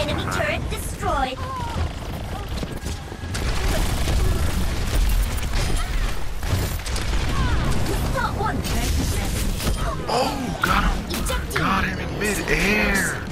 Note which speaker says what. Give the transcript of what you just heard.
Speaker 1: Enemy turret destroyed. Not one.
Speaker 2: Oh, got him. Got him in midair.